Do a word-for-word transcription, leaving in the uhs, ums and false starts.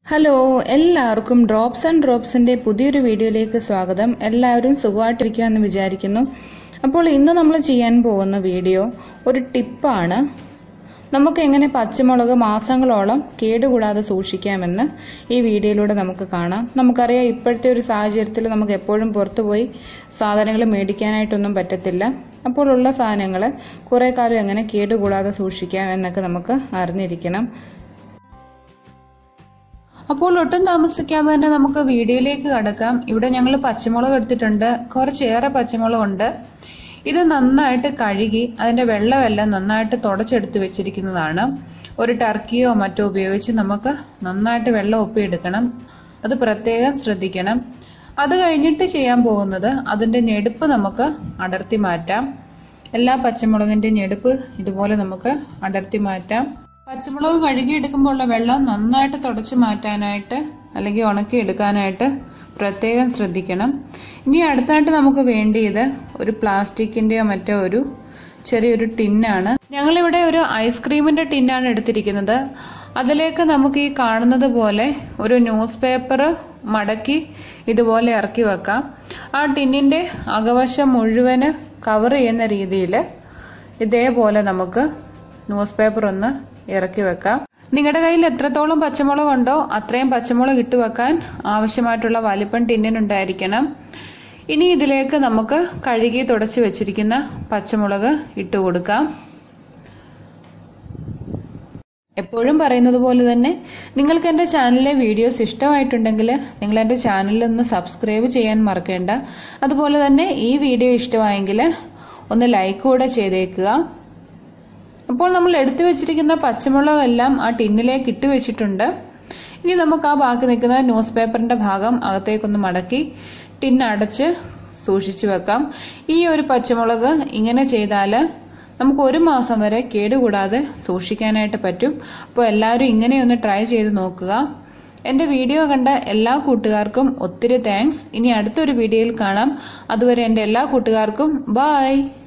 Hello എല്ലാവർക്കും drops and ഡ്രോപ്സിന്റെ പുതിയൊരു വീഡിയോയിലേക്ക് സ്വാഗതം. എല്ലാവരും സുഖമായിട്ടിരിക്കുകയെന്ന് വിചാരിക്കുന്നു. അപ്പോൾ ഇന്ന് നമ്മൾ ചെയ്യാൻ പോകുന്ന വീഡിയോ ഒരു ടിപ്പാണ്. നമുക്ക് എങ്ങനെ പച്ചമുളക് മാസങ്ങളോളം കേടുകൂടാതെ സൂക്ഷിക്കാമെന്ന് ഈ വീഡിയോയിലൂടെ നമുക്ക് കാണാം. നമുക്കറിയാം, ഇപ്പോഴത്തെ ഒരു സാഹചര്യത്തിൽ നമുക്ക് എപ്പോഴും പുറത്തുപോയി സാധനങ്ങൾ മേടിക്കാനായിട്ടൊന്നും പറ്റത്തില്ല. അപ്പോൾ ഉള്ള സാധനങ്ങൾ കുറേ കാലം എങ്ങനെ കേടുകൂടാതെ സൂക്ഷിക്കാം എന്നൊക്കെ നമുക്ക് അറിഞ്ഞിരിക്കണം. അപ്പോൾ ഒട്ടും താമസിക്കാതെ തന്നെ നമുക്ക് വീഡിയോയിലേക്ക് കടക്കാം. ഇവിടെ ഞങ്ങൾ പച്ചമുളക് എടുത്തിട്ടുണ്ട്, കുറച്ചേറെ പച്ചമുളകുണ്ട്. ഇത് നന്നായിട്ട് കഴുകി അതിന്റെ വെള്ളമെല്ലാം നന്നായിട്ട് തുടച്ചെടുത്ത് വെച്ചിരിക്കുന്നതാണ്. ഒരു ടർക്കിയോ മറ്റോ ഉപയോഗിച്ച് നമുക്ക് നന്നായിട്ട് വെള്ളം ഒപ്പിയെടുക്കണം. അത് പ്രത്യേകം ശ്രദ്ധിക്കണം. അത് കഴിഞ്ഞിട്ട് ചെയ്യാൻ പോകുന്നത് അതിന്റെ ഞെടുപ്പ് നമുക്ക് അടർത്തി മാറ്റാം. എല്ലാ പച്ചമുളകിന്റെ ഞെടുപ്പ് ഇതുപോലെ നമുക്ക് അടർത്തി മാറ്റാം. പച്ചമുളക് കഴുകിയെടുക്കുമ്പോൾ ഉള്ള വെള്ളം നന്നായിട്ട് തുടച്ചു മാറ്റാനായിട്ട് അല്ലെങ്കിൽ ഉണക്കി എടുക്കാനായിട്ട് പ്രത്യേകം ശ്രദ്ധിക്കണം. ഇനി അടുത്തായിട്ട് നമുക്ക് വേണ്ടിയത് ഒരു പ്ലാസ്റ്റിക്കിന്റെയോ മറ്റോ ഒരു ചെറിയൊരു ടിന്നാണ്. ഞങ്ങളിവിടെ ഒരു ഐസ്ക്രീമിന്റെ ടിന്നാണ് എടുത്തിരിക്കുന്നത്. അതിലേക്ക് നമുക്ക് ഈ കാണുന്നത് പോലെ ഒരു ന്യൂസ് പേപ്പർ മടക്കി ഇതുപോലെ ഇറക്കി വെക്കാം. ആ ടിന്നിന്റെ അകവശം മുഴുവന് കവർ ചെയ്യുന്ന രീതിയിൽ ഇതേപോലെ നമുക്ക് ന്യൂസ് പേപ്പർ ഒന്ന് ഇറക്കി വെക്കാം. നിങ്ങളുടെ കയ്യിൽ എത്രത്തോളം പച്ചമുളക് ഉണ്ടോ അത്രയും പച്ചമുളക് ഇട്ട് വെക്കാൻ ആവശ്യമായിട്ടുള്ള വലിപ്പം ടിന്നിനുണ്ടായിരിക്കണം. ഇനി ഇതിലേക്ക് നമുക്ക് കഴുകി തുടച്ചു വെച്ചിരിക്കുന്ന പച്ചമുളക് ഇട്ട് കൊടുക്കാം. എപ്പോഴും പറയുന്നത് പോലെ തന്നെ നിങ്ങൾക്ക് എൻ്റെ ചാനലിലെ വീഡിയോസ് ഇഷ്ടമായിട്ടുണ്ടെങ്കിൽ നിങ്ങൾ എൻ്റെ ചാനലിൽ ഒന്ന് സബ്സ്ക്രൈബ് ചെയ്യാൻ മറക്കേണ്ട. അതുപോലെ തന്നെ ഈ വീഡിയോ ഇഷ്ടമായെങ്കിൽ ഒന്ന് ലൈക്ക് കൂടെ ചെയ്തേക്കുക. അപ്പോൾ നമ്മൾ എടുത്തു വെച്ചിരിക്കുന്ന പച്ചമുളകെല്ലാം ആ ടിന്നിലേക്ക് ഇട്ട് വെച്ചിട്ടുണ്ട്. ഇനി നമുക്ക് ആ ബാക്കി നിൽക്കുന്ന ന്യൂസ് പേപ്പറിന്റെ ഭാഗം അകത്തേക്കൊന്ന് മടക്കി ടിന്ന് അടച്ച് സൂക്ഷിച്ചു വെക്കാം. ഈ ഒരു പച്ചമുളക് ഇങ്ങനെ ചെയ്താൽ നമുക്ക് ഒരു മാസം വരെ കേടുകൂടാതെ സൂക്ഷിക്കാനായിട്ട് പറ്റും. അപ്പോൾ എല്ലാവരും ഇങ്ങനെയൊന്ന് ട്രൈ ചെയ്ത് നോക്കുക. എൻ്റെ വീഡിയോ കണ്ട എല്ലാ കൂട്ടുകാർക്കും ഒത്തിരി താങ്ക്സ്. ഇനി അടുത്തൊരു വീഡിയോയിൽ കാണാം. അതുവരെ എൻ്റെ എല്ലാ കൂട്ടുകാർക്കും ബൈ.